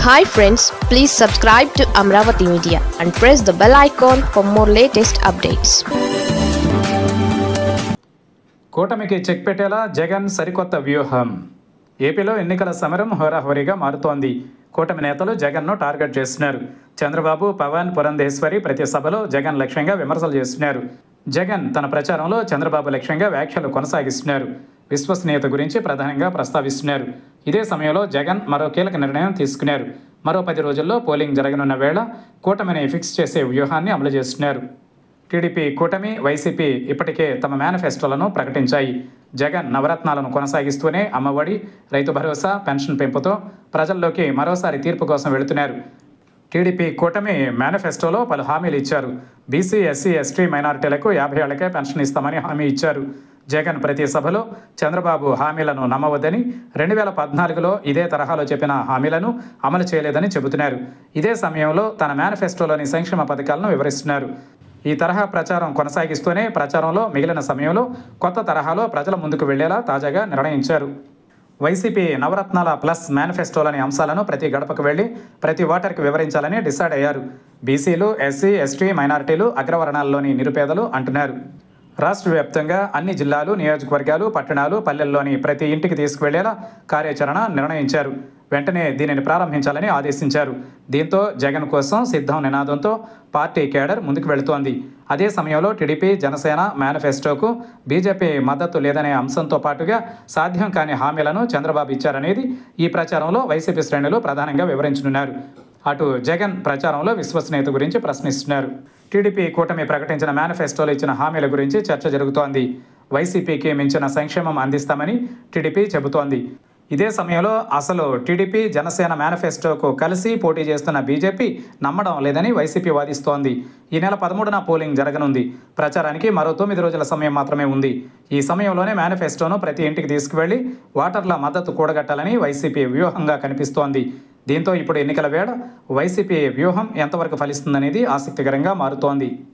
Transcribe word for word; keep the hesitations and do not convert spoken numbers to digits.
Hi friends, please subscribe to Amravati Media and press the bell icon for more latest updates. కూటమికి check పెట్టేలా జగన్ సరికొత్త వ్యూహం. ఏపీలో ఎన్నికల సమరం హోరాహోరీగా మారుతోంది. కూటమి నేతలు జగన్ను టార్గెట్ చేస్తున్నారు. చంద్రబాబు, పవన్, పురంధేశ్వరి ప్రతి సభలో జగన్ లక్ష్యంగా విమర్శలు చేస్తున్నారు. జగన్ తన ప్రచారంలో చంద్రబాబు లక్ష్యంగా వ్యాఖ్యలు కొనసాగిస్తున్నారు. విశ్వసనీయత గురించి ప్రధానంగా ప్రస్తావిస్తున్నారు. ఇదే సమయంలో జగన్ మరో కీలక నిర్ణయం తీసుకున్నారు. మరో పది రోజుల్లో పోలింగ్ జరగనున్న వేళ కూటమిని ఫిక్స్ చేసే వ్యూహాన్ని అమలు చేస్తున్నారు. టీడీపీ కూటమి, వైసీపీ ఇప్పటికే తమ మేనిఫెస్టోలను ప్రకటించాయి. జగన్ నవరత్నాలను కొనసాగిస్తూనే అమ్మఒడి, రైతు భరోసా, పెన్షన్ పెంపుతో ప్రజల్లోకి మరోసారి తీర్పు కోసం వెళుతున్నారు. టీడీపీ కూటమి మేనిఫెస్టోలో పలు హామీలు ఇచ్చారు. బీసీ, ఎస్సీ, ఎస్టీ మైనారిటీలకు యాభై ఏళ్లకే పెన్షన్ ఇస్తామని హామీ ఇచ్చారు. జగన్ ప్రతి సభలో చంద్రబాబు హామీలను నమ్మవద్దని, రెండు వేల పద్నాలుగులో ఇదే తరహాలో చెప్పిన హామీలను అమలు చేయలేదని చెబుతున్నారు. ఇదే సమయంలో తన మేనిఫెస్టోలోని సంక్షేమ పథకాలను వివరిస్తున్నారు. ఈ తరహా ప్రచారం కొనసాగిస్తూనే ప్రచారంలో మిగిలిన సమయంలో కొత్త తరహాలో ప్రజల ముందుకు వెళ్లేలా తాజాగా నిర్ణయించారు. వైసీపీ నవరత్నాల ప్లస్ మేనిఫెస్టోలోని అంశాలను ప్రతి గడపకు వెళ్లి ప్రతి ఓటర్కి వివరించాలని డిసైడ్ అయ్యారు. బీసీలు, ఎస్సీ, ఎస్టీ మైనారిటీలు, అగ్రవర్ణాల్లోని నిరుపేదలు అంటున్నారు. రాష్ట్ర వ్యాప్తంగా అన్ని జిల్లాలు, నియోజకవర్గాలు, పట్టణాలు, పల్లెల్లోని ప్రతి ఇంటికి తీసుకువెళ్లేలా కార్యాచరణ నిర్ణయించారు. వెంటనే దీనిని ప్రారంభించాలని ఆదేశించారు. దీంతో జగన్ కోసం సిద్ధం నినాదంతో పార్టీ కేడర్ ముందుకు వెళుతోంది. అదే సమయంలో టీడీపీ, జనసేన మేనిఫెస్టోకు బీజేపీ మద్దతు లేదనే అంశంతో పాటుగా సాధ్యం కాని హామీలను చంద్రబాబు ఇచ్చారనేది ఈ ప్రచారంలో వైసీపీ శ్రేణులు ప్రధానంగా వివరించనున్నారు. అటు జగన్ ప్రచారంలో విశ్వసనీయత గురించి ప్రశ్నిస్తున్నారు. టీడీపీ కూటమి ప్రకటించిన మేనిఫెస్టోలో ఇచ్చిన హామీల గురించి చర్చ జరుగుతోంది. వైసీపీకి మించిన సంక్షేమం అందిస్తామని టీడీపీ చెబుతోంది. ఇదే సమయంలో అసలు టీడీపీ, జనసేన మేనిఫెస్టోకు కలిసి పోటీ చేస్తున్న బీజేపీ నమ్మడం లేదని వైసీపీ వాదిస్తోంది. ఈ నెల పదమూడున పోలింగ్ జరగనుంది. ప్రచారానికి మరో తొమ్మిది రోజుల సమయం మాత్రమే ఉంది. ఈ సమయంలోనే మేనిఫెస్టోను ప్రతి ఇంటికి తీసుకువెళ్లి ఓటర్ల మద్దతు కూడగట్టాలని వైసీపీ వ్యూహంగా కనిపిస్తోంది. దీంతో ఇప్పుడు ఎన్నికల వేళ వైసీపీ వ్యూహం ఎంతవరకు ఫలిస్తుందనేది ఆసక్తికరంగా మారుతోంది.